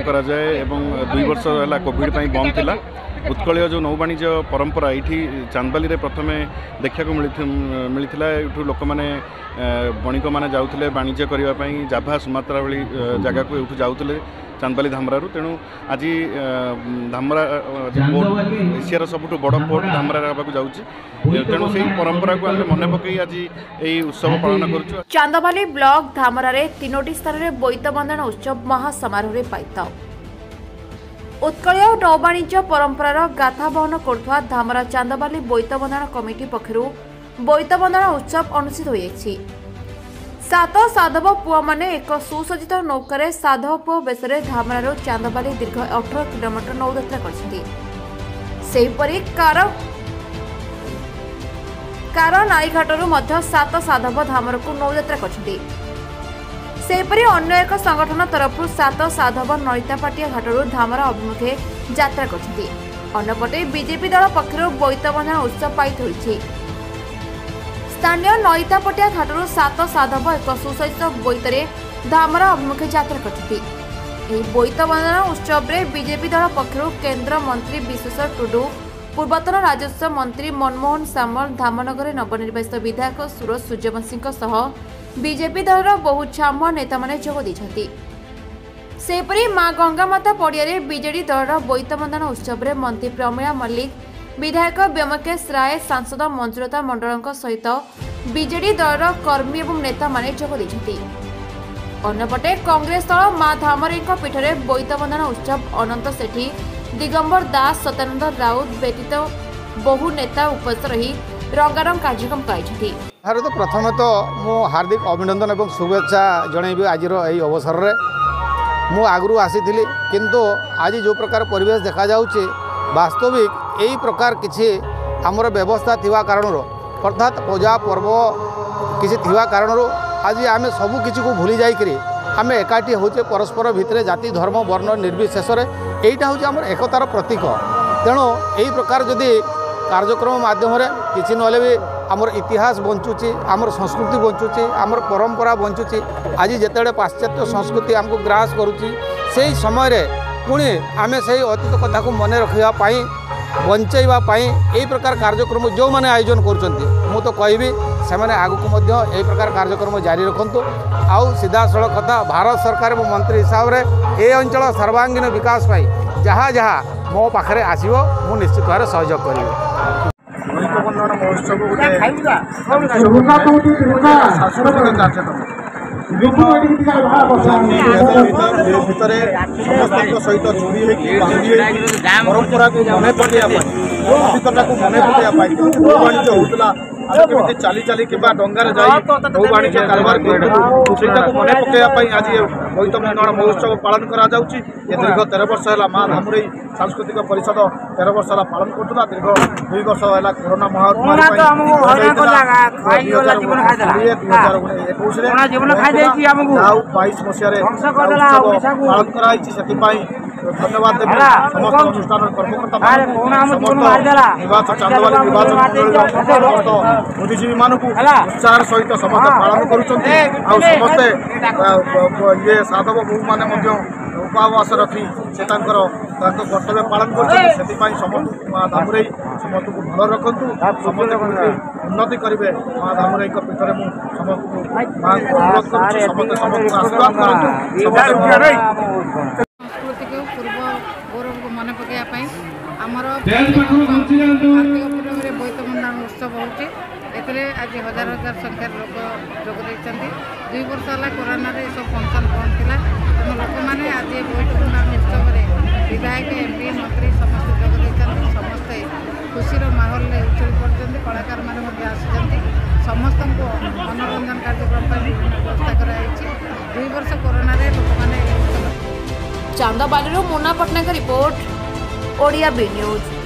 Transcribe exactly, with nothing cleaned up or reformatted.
करा जाए एवं दुई वर्ष है कोविड बंद थिला उत्कलीय जो नौ वाणिज्य परंपरा ये चांदबाली रे प्रथमे देखा मिलता ये लोक मैंने बणिक मैंने जाऊे वाणिज्य करने जाभा सुमात्रा भली जगह को ये जाऊे चांदबाली धामरारू तेणु आज धामरा पोर्ट एशियार सबुठ बड़ पोर्ट धामरा जाऊँगी तेणु से परंपरा को आम मन पकई आज यही उत्सव पालन कर। चांदबाली ब्लॉक धामरा रे तीनोटी स्थान में बोईत बंधन उत्सव महासमारोह पाइता उत्कलीय नौवाणिज्य परंपरार गाथा बहन करुवा धामरा चांदबाली बोईत बंधन कमिटी पक्षरु बोईत बंधन उत्सव अनुष्ठित होइछि। सात साधव पुआ माने एक सुसज्जित नौकार साधव पुआ बेसरे धामरारू चांदबाली दीर्घ अठारह किलोमीटर नौयात्रा करछथि। सेहिपरि कार कार नाईघाटरू मध्य सात साधव धामरकू नौयात्रा करछथि। सेहिपरि अन्य एक संगठन तरफ सात साधव नईतापाटिया घाटरू धामरा अभिमुखे यात्रा करछथि। अन्यपटे बीजेपी दल पक्षरु बोईत बंधन उत्सव पालित होइछि। स्थानीय नईतापटिया घाटरू सात साधव एक सुसज्जित बोईतरे धामरा अभिमुखे यात्रा करछथि। बोईत बंधन उत्सव में बीजेपी दल पक्षरु केंद्र मंत्री विश्वेश्वर टुडू पूर्वतन राजस्व मंत्री मनमोहन सामल धामनगर नवनिर्वाचित विधायक सुरज सूर्यवंशी सह बीजेपी दलर बहु छाम नेता माने जोग देछथि। सेपरि मां गंगामाता पड़ियारे बीजेडी दलर बोईत बंधन उत्सव में मंत्री प्रमिला मल्लिक विधायक व्योमकेश राय सांसद मंजुलता मंडल सहित बीजेडी दलर कर्मी और नेता माने जोग देछथि। अन्यपटे कांग्रेस दल मां धामरी पीठ में बोईत बंधन उत्सव अनंत सेठी दिगंबर दास सत्यानंद राउत व्यतीत बहु नेता उपस्थित रही रंगारंग कार्यक्रम कर। तो प्रथम तो मु हार्दिक अभिनंदन और शुभेच्छा जनइबी आज यही अवसर में मु आगु आसी किंतु आज जो प्रकार परिवेश देखा जाउछि वास्तविक यही प्रकार किसी आमर व्यवस्था थिवा कारण अर्थात पूजा पर्व किसी थिवा कारण आज आम सबू किसी को भूली जाइकरी आम एकाठी होचे परस्पर भितर जाति धर्म वर्ण निर्विशेष यहीटा हूँ आम एकतार प्रतीक। तेणु यही प्रकार जदि कार्यक्रम माध्यम किसी ना भी आमर इतिहास बंचुची आमर संस्कृति बंचुची आमर परंपरा बंचुची आज जिते पाश्चात्य संस्कृति आमको ग्रास करुच्ची से समय पुणी आम से अतीत कथा को मन रखापी बंचाइवाई यही प्रकार कार्यक्रम जो मैंने आयोजन कर तो कहबी से आगक यही प्रकार कार्यक्रम जारी रखु। आउ सीधा सड़क कथा भारत सरकार मंत्री हिसाब से ये अंचल सर्वांगीन विकास जहाँ जहाँ मो पाखे आसो मु निश्चित भाव सहयोग करी। भितर समस्त सहित जोड़ी परंपरा को मन पकड़ा अतीतटा को मन पकड़ा वाणिज्य होता केमी चली चली कि डंगार नौ वाणिज्य कारबार करा मन पकड़ापी आज बोईत बंधन महोत्सव पालन करा दीर्घ तेरह वर्ष है माँ धामुरई सांस्कृतिक परिषद तेरह वर्ष है पालन करुला दीर्घ दुई वर्ष है कोरोना महामारी बाईस मसीह पालन कराई धन्यवाद देवी समस्त अनुष्ठान कर्मकर्ता निर्वाचन चांदबाली निर्वाचन बुद्धिजीवी मानक उत्साह सहित समस्त पालन करते ये साधव बहु मैंने उपवास रखी से कर्तव्य पालन कर समस्त माँ धामुरई समस्त को भल रखु समस्त उन्नति करेंगे माँ धामुरई पीठ में समस्त को माँ को अनुरोध कर समस्त समस्त आशीर्वाद करूँ मन पकड़ापी आमर आर्थिक बोईत बंधन उत्सव होती आज हजार हजार संख्यार लोक जोग देते दुई वर्ष है कोरोना सब फंक्शन बंद थी तेणु लोक मैंने आज बोईत बंधन उत्सव में विधायक एमपी मंत्री समस्त जोग देते समस्ते खुशीर माहौल उछली पड़ते कलाकार मैंने आसी समस्त को मनोरंजन कार्यक्रम विभिन्न व्यवस्था कराई दुई वर्ष कोरोना लोक मैंने Chandbali Munna Pattanayak report Odia B news.